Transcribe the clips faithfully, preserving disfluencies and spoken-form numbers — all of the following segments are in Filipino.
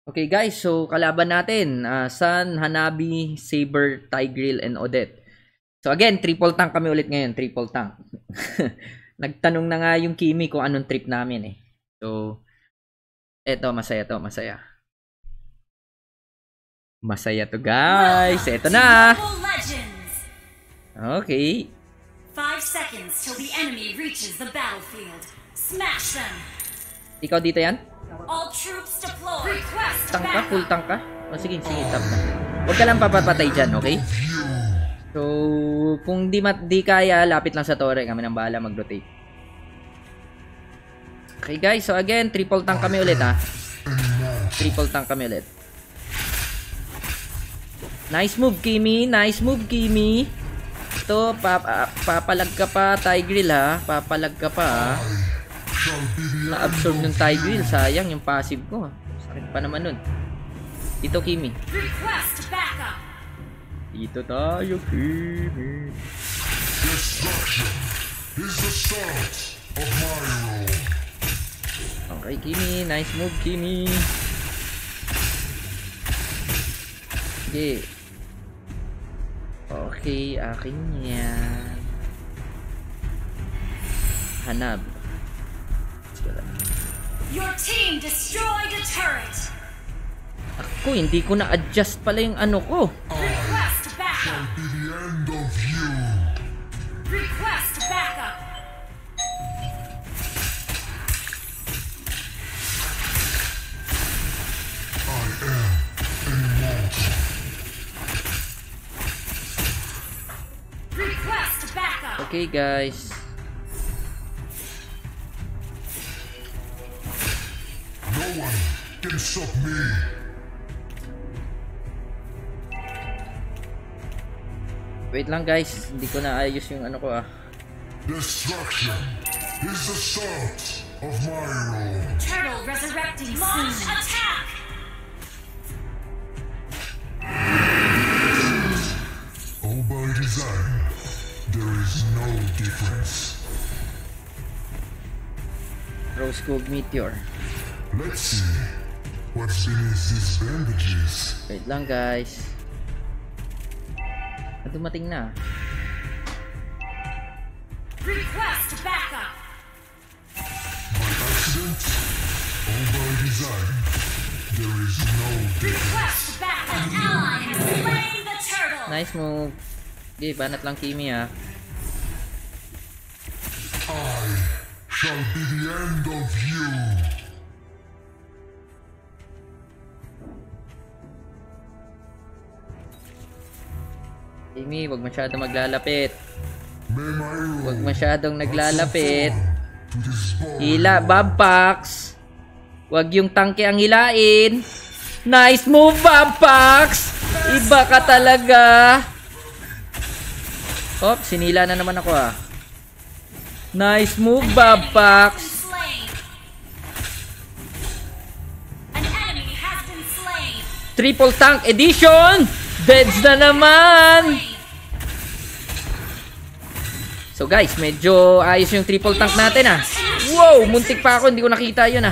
Okay guys, so kalaban natin, uh, Sun, Hanabi, Saber, Tigreal, and Odette. So again, triple tank kami ulit ngayon, triple tank. Nagtanong na nga yung Kimi kung anong trip namin eh. So, eto, masaya to, masaya. Masaya to guys, eto na. Okay. Five seconds till the enemy reaches the battlefield. Smash them. Ikaw dito yan? All troops deployed. Tank ka? Full tank ka? O sige, sige, tap na. Huwag ka lang papapatay dyan, okay? So, kung di, mat di kaya, lapit lang sa torre. Kami nang bahala mag-rotate. Okay guys, so again, triple tank kami ulit ha. Triple tank kami ulit. Nice move, Kimi. Nice move, Kimi. Ito, pap papalag ka pa, Tigreal ha. Papalag ka pa ha. Na-absorb yung Tigreal. Sayang yung passive ko. Sakit pa naman nun. Dito, Kimi. Dito tayo, Kimi. Okay, Kimi. Nice move, Kimi. Okay. Okay, akin yan. Hanab. Your team destroyed a turret. Ako, hindi ko na-adjust pala yung ano ko. Request backup. Shall be the end of you. Request backup. I am immortal. Request backup. Okay, guys. No one can stop me. Wait lang guys, hindi ko na ayos yung ano ko ah. Destruction is the start of my role. Turtle resurrecting soon. Attack! All by design, there is no difference. Rose Gold Meteor. Let's see what's beneath these bandages. Wait lang guys. Ah, dumating na. Request backup. By accident or by design, there is no difference. Request backup. An ally has slain the turtle. Nice move. Okay, banat lang Kimi ah. I shall be the end of you. Kimi, wag masyadong maglalapit. Wag masyadong naglalapit. Hila, Bobpax. Wag yung tangke ang hilain. Nice move, Bobpax. Iba ka talaga. Hop, sinila na naman ako ah. Nice move, Bobpax. Triple tank edition. Deads na naman. So guys, medyo ayos yung triple tank natin ah. Wow, muntik pa ako, hindi ko nakita yun ah.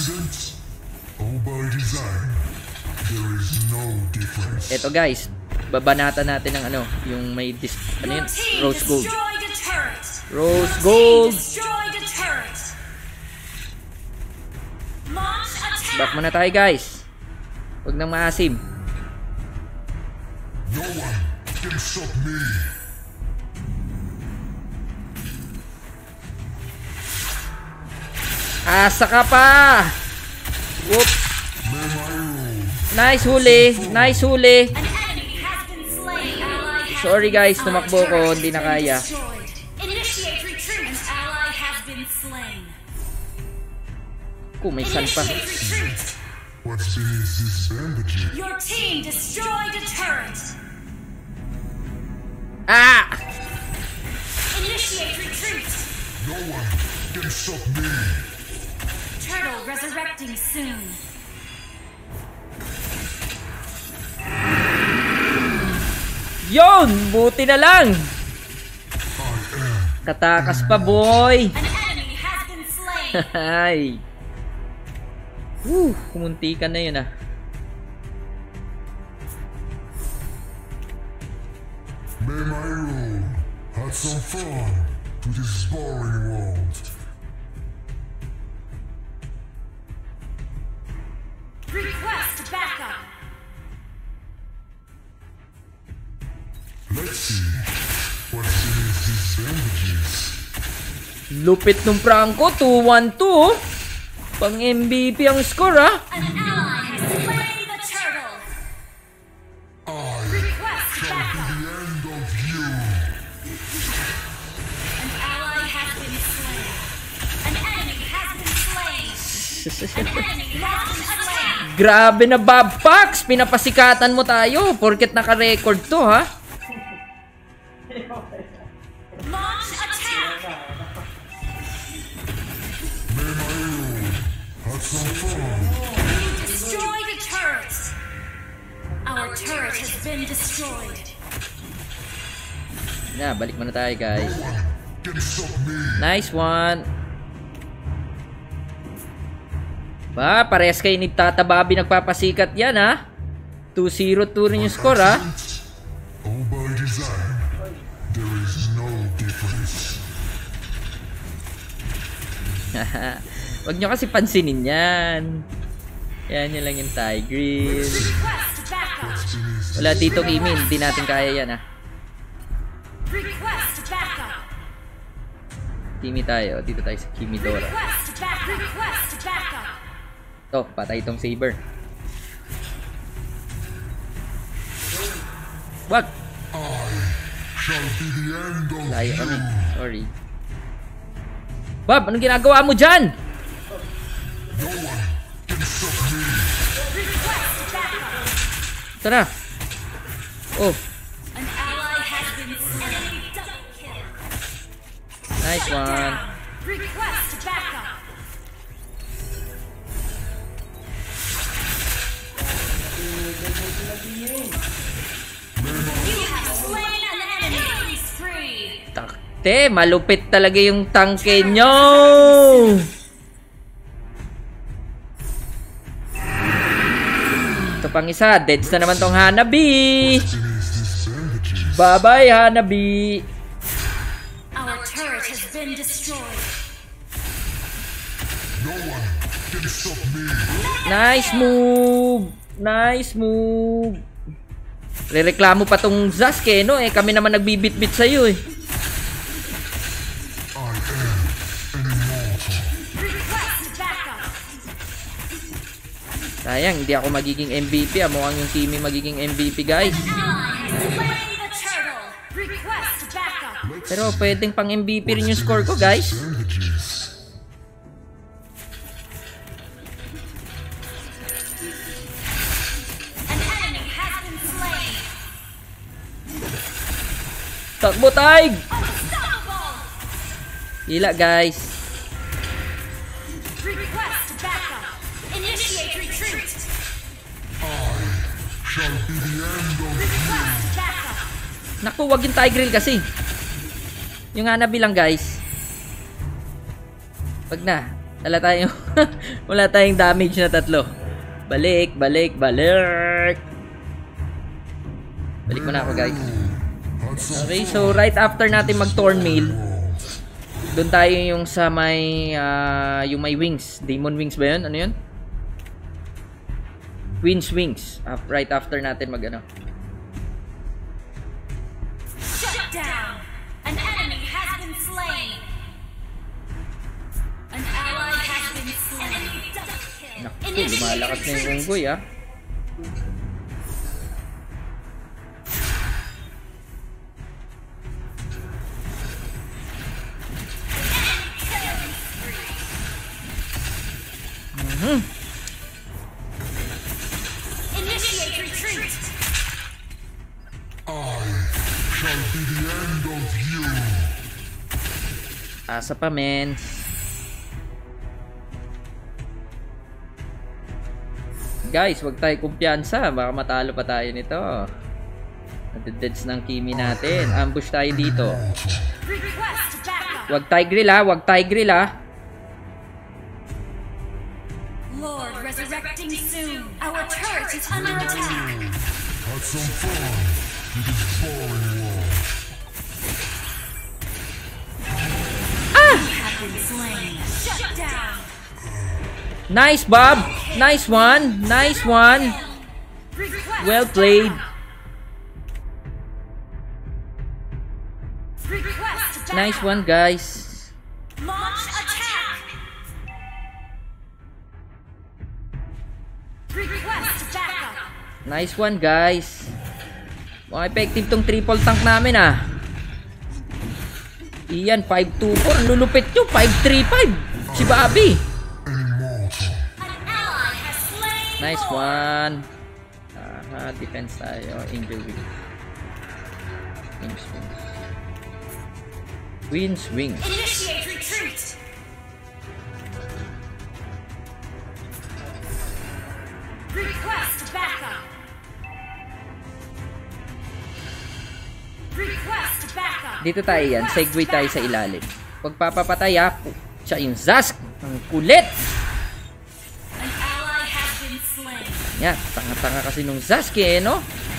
Eto guys, babanatan natin ng ano, yung may dis ano yun? Rose gold. Rose gold. Back muna tayo guys. Huwag nang maasim. No one can stop me. Asa ka pa. Whoop. Nice huli. Nice huli. Sorry guys, tumakbo ko, hindi na kaya. Kung may sun pa. What's beneath this bandage? Your team destroyed a turret. Ah! Initiate retreat. No one can stop me. Turtle resurrecting soon. Yon, buti na lang. Katakas pa, boy. An enemy has been slain. Hay. Woo, kumunti ka na yun ah. May my rule add some fun to this boring world. Request backup. Let's see what's beneath these bandages. Lupit nung Franco, two one two. Pang M V P ang score, ha? An ally has slain the turtle. I Request shall be backup. the end of you. An ally has been slain. An enemy has been slain. An enemy has been slain. Grabe na, Bobpax. Pinapasikatan mo tayo. Porket naka-record to, ha? Launch attack. May my rule add some fun. You destroyed a turret. Our turret has been destroyed. Na, balik muna tayo, guys. Can stop me. Nice one. Ba, parehas kayo ni Tata Bobby nagpapasikat yan, ha? two zero two rin yung score, ha? All by design, there is no difference. Huwag nyo kasi pansinin yan. Yan, yun lang yung Tigreal. Request backup. Wala dito, Kimi. Hindi natin kaya yan, ha? Request backup. Kimi tayo. Dito tayo sa Kimidora. Request backup. Request backup. To, patay itong Saber. Wag! I shall be the end of Layo you. kami. Sorry. Bob, anong ginagawa mo dyan? No one can stop me. Request backup. Ito na. Oh, An ally has been slain. Double kill. nice Shut one. down. Request backup. You have slain an enemy. Killing spree. Takte, malupit talaga yung tangke nyo. Ito pang isa. Deads na naman tong Hanabi. Beneath these bandages, Bye-bye, Hanabi. Our turret has been destroyed. no one can stop me. Nice move. Nice move. Rereklamo pa tong Zaske, no? Eh, kami naman nagbibit-bit sa'yo, eh. I am an immortal. Request backup. Sayang, hindi ako magiging M V P. Ah. Mukhang yung Kimi magiging M V P, guys. Ally has slain the turtle. Request backup. Pero pwedeng pang M V P rin yung score ko, guys. Bandages. An enemy has been slain. Takbo, Tig! Unstoppable. Hila, guys. Request backup. Initiate retreat. I shall be the end of you. Request backup. Naku, wag yung Tigreal kasi. Yung Hanabi lang, guys. Wag na. Wala tayong, wala tayong damage na tatlo. Balik, balik, balik. Balik mo na ako, guys. Add some Okay, so right after natin mag-Torn Mail, doon tayo yung sa may, ah, yung may wings. Demon wings ba yun? Ano yun? Queen's wings. Uh, right after natin mag, ano. Shut down. An enemy has been slain. An ally has been slain. Enemy double kill. Naku, lumalakas na yung unggoy, ah. Mhm. Initiate retreat. I shall be the end of you. Asa pa, men. Guys, wag tayo kumpiyansa. Baka matalo pa tayo nito. Nade-deads ng Kimi natin. Ambush tayo dito. Request backup. Wag Tigreal, ha. Wag Tigreal, ha. Lord resurrecting soon. Our turret is under attack. Have some fun. Nice, Bob. Nice one. Nice one. Well played. Nice one, guys. Launch attack. Request backup. Nice one, guys. Mukhang effective tong triple tank namin, ah. Iyan, five two four. Ang lulupit nyo. five three five. Si Bobby. Nice one. Aha, defense tayo. Angel wing. Wings, wings. Wings, wings. Initiate retreat. Request backup. Request backup. Dito tayo yan. Segue tayo sa ilalim. Pagpapapatay, ah. Siya yung Zask. Ang kulit. An ally has been slain. Yan. Tanga-tanga kasi nung Zask, eh, no?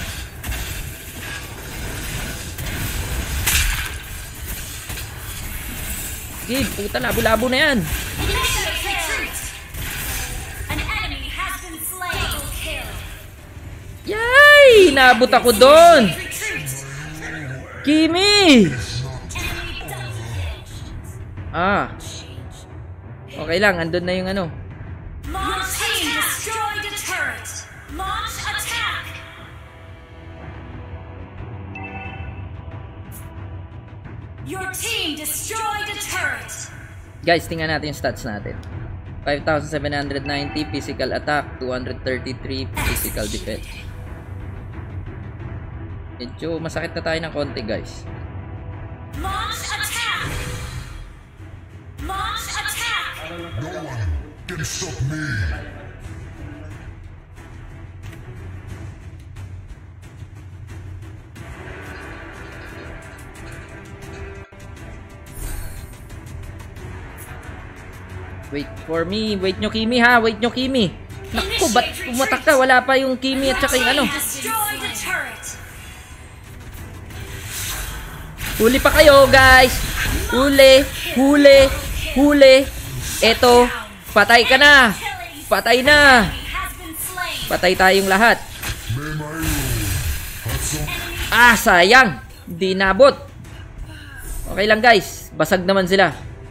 Sige, puta, labo-labo na yan. Initiate retreat. An enemy has been slain. Double kill. Yay! Nabot ako doon. Retreat. Kimi! Enemy double kill. Ah. Okay lang, andun na yung ano. Launch team destroyed a turret. Launch attack. Your team destroyed a turret. Guys, tingnan natin yung stats natin. five thousand seven hundred ninety physical attack, two hundred thirty-three physical defense. Medyo masakit na tayo ng konti, guys. Launch attack. Launch attack. No one can stop me. Wait for me. Wait nyo, Kimi, ha? Wait nyo, Kimi. Naku, ba't pumatak ka? Wala pa yung Kimi at saka yung ano. Destroyed a turret. Huli pa kayo, guys. Huli. Huli. Huli. Eto. Patay ka na. Patay na. Has been slain. Patay tayong lahat. May my rule. Have some Ah, sayang. Di nabot. Okay lang, guys. Basag naman sila.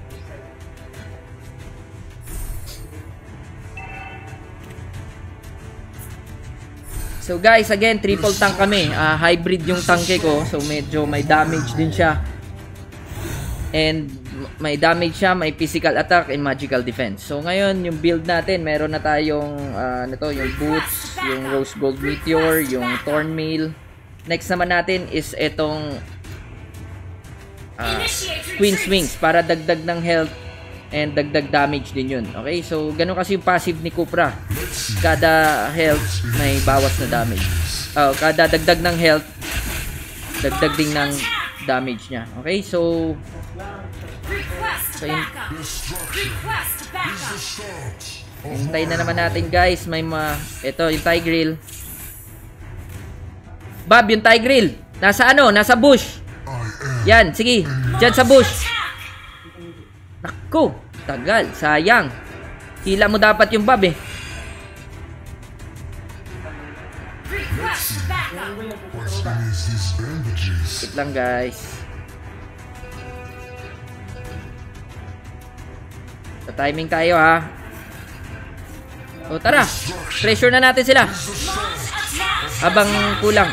So guys, again, triple tank kami. Uh, hybrid yung tanke ko. So medyo may damage din siya. And may damage siya, may physical attack and magical defense. So ngayon, yung build natin, meron na tayong uh, ano to, yung boots, yung rose gold meteor, yung thorn mail. Next naman natin is itong uh, queen's wings para dagdag ng health and dagdag damage din yun. Okay? So, ganun kasi yung passive ni Khufra. Kada health, may bawas na damage. Oh, kada dagdag ng health, dagdag din ng damage niya. Okay? So, so yun, hintayin na naman natin, guys. May ma... Ito, yung Tigreal. Bob, yung Tigreal. Nasa ano? Nasa bush. Yan, sige. Diyan sa bush. Naku, tagal, sayang. Hila mo dapat yung Bob, eh. Wait lang, guys. Sa timing tayo, ha. O, tara. Pressure na natin sila. Habang kulang.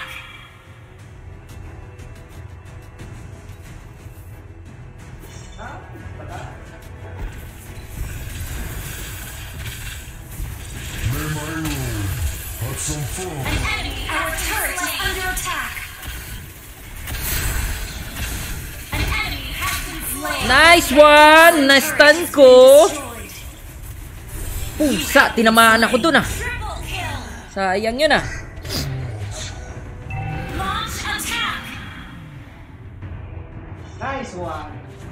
some fun. An enemy, our turret is under attack. An enemy has been slain. Nice one! Na-stun ko. Pusa, tinamaan ako dun ah. Triple kill. Sayang yun ah. Launch attack. Nice one.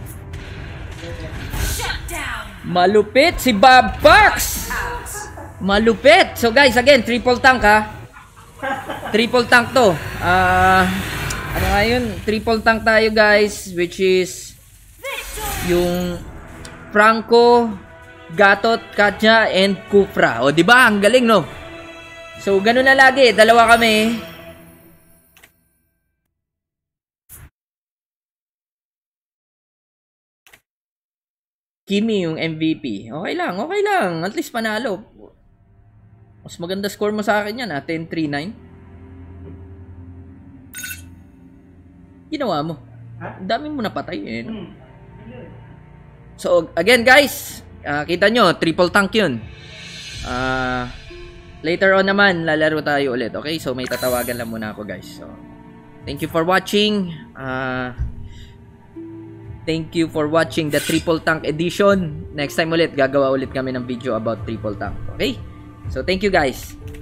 Shut down. Malupit si Bobpax. Malupit. So guys, again, triple tank ha. triple tank to. Ah, uh, ano nga yun? Triple tank tayo guys, which is yung Franco, Gatot, Katya, and Khufra. O, di ba? Ang galing, no? So, ganun na lagi. Dalawa kami. Kimi yung M V P. Okay lang, okay lang. At least panalo. Mas maganda score mo sa akin yan, ha? ten three nine. Ginawa mo. Ang dami mo napatay, eh. No? So, again, guys. Uh, kita nyo, triple tank yun. Uh, later on naman, lalaro tayo ulit. Okay? So, may tatawagan lang muna ako, guys. So, thank you for watching. Uh, thank you for watching the triple tank edition. Next time ulit, gagawa ulit kami ng video about triple tank. Okay? So, thank you, guys.